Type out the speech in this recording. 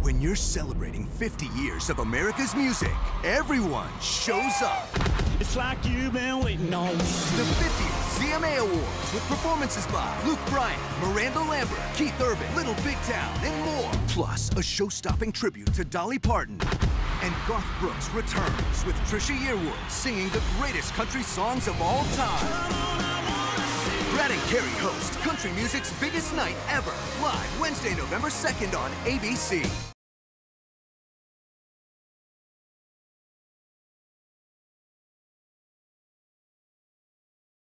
When you're celebrating 50 years of America's music, everyone shows up. It's like you've been waiting on me. The 50th CMA Awards with performances by Luke Bryan, Miranda Lambert, Keith Urban, Little Big Town, and more. Plus, a show-stopping tribute to Dolly Parton. And Garth Brooks returns with Trisha Yearwood singing the greatest country songs of all time. Brad and Carrie host country music's biggest night ever, live Wednesday, November 2nd on ABC.